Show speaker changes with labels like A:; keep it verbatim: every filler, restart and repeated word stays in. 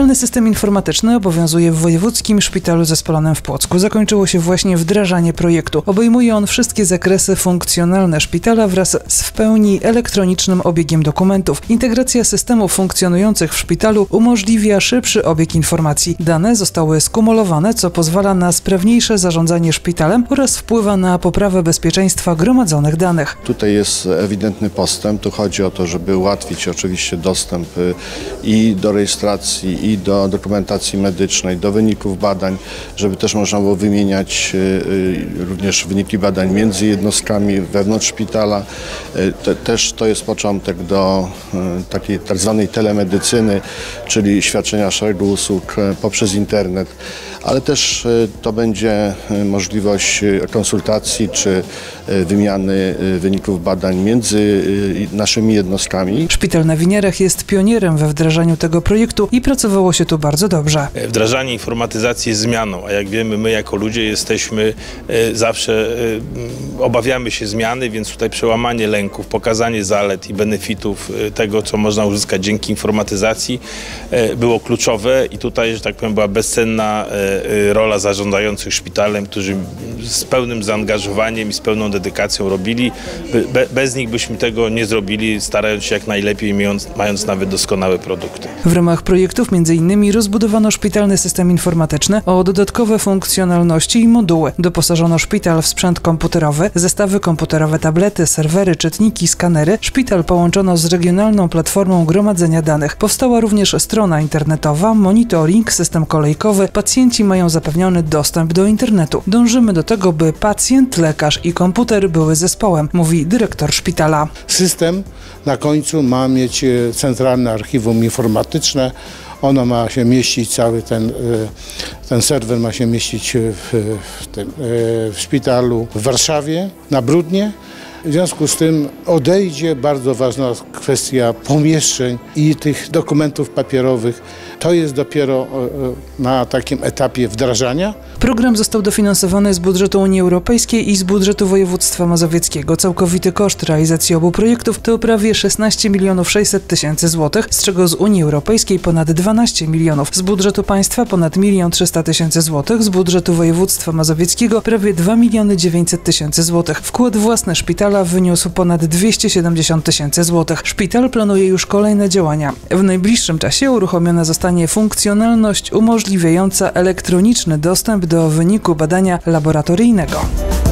A: Szpitalny system informatyczny obowiązuje w Wojewódzkim Szpitalu Zespolonym w Płocku. Zakończyło się właśnie wdrażanie projektu. Obejmuje on wszystkie zakresy funkcjonalne szpitala wraz z w pełni elektronicznym obiegiem dokumentów. Integracja systemów funkcjonujących w szpitalu umożliwia szybszy obieg informacji. Dane zostały skumulowane, co pozwala na sprawniejsze zarządzanie szpitalem oraz wpływa na poprawę bezpieczeństwa gromadzonych danych.
B: Tutaj jest ewidentny postęp. Tu chodzi o to, żeby ułatwić oczywiście dostęp i do rejestracji, i do dokumentacji medycznej, do wyników badań, żeby też można było wymieniać również wyniki badań między jednostkami wewnątrz szpitala. Te, też to jest początek do takiej tak zwanej telemedycyny, czyli świadczenia szeregu usług poprzez internet, ale też to będzie możliwość konsultacji czy wymiany wyników badań między naszymi jednostkami.
A: Szpital na Winierach jest pionierem we wdrażaniu tego projektu i pracowało się tu bardzo dobrze.
C: Wdrażanie informatyzacji jest zmianą, a jak wiemy, my jako ludzie jesteśmy zawsze, obawiamy się zmiany, więc tutaj przełamanie lęków, pokazanie zalet i benefitów tego, co można uzyskać dzięki informatyzacji, było kluczowe i tutaj, że tak powiem, była bezcenna rola zarządzających szpitalem, którzy z pełnym zaangażowaniem i z pełną dedykacją robili. Be, bez nich byśmy tego nie zrobili, starając się jak najlepiej, mając, mając nawet doskonałe produkty.
A: W ramach projektów między innymi rozbudowano szpitalny system informatyczny o dodatkowe funkcjonalności i moduły. Doposażono szpital w sprzęt komputerowy, zestawy komputerowe, tablety, serwery, czytniki, skanery. Szpital połączono z regionalną platformą gromadzenia danych. Powstała również strona internetowa, monitoring, system kolejkowy. Pacjenci mają zapewniony dostęp do internetu. Dążymy do tego, by pacjent, lekarz i komputer były zespołem, mówi dyrektor szpitala.
D: System na końcu ma mieć centralne archiwum informatyczne. Ono ma się mieścić, cały ten, ten serwer ma się mieścić w, w, tym, w szpitalu w Warszawie, na Bródnie. W związku z tym odejdzie bardzo ważna kwestia pomieszczeń i tych dokumentów papierowych. To jest dopiero na takim etapie wdrażania.
A: Program został dofinansowany z budżetu Unii Europejskiej i z budżetu województwa mazowieckiego. Całkowity koszt realizacji obu projektów to prawie szesnaście milionów sześćset tysięcy złotych, z czego z Unii Europejskiej ponad dwanaście milionów, z budżetu państwa ponad milion trzysta tysięcy złotych, z budżetu województwa mazowieckiego prawie dwa miliony dziewięćset tysięcy złotych. Wkład własny szpitala wyniósł ponad dwieście siedemdziesiąt tysięcy złotych. Szpital planuje już kolejne działania. W najbliższym czasie uruchomiona zostanie funkcjonalność umożliwiająca elektroniczny dostęp do wyniku badania laboratoryjnego.